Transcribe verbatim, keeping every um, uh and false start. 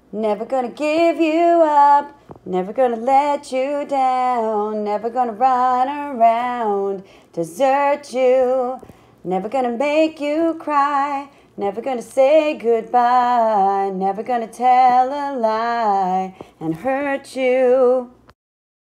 Never gonna give you up, never gonna let you down, never gonna run around, desert you, never gonna make you cry, never gonna say goodbye, never gonna tell a lie and hurt you.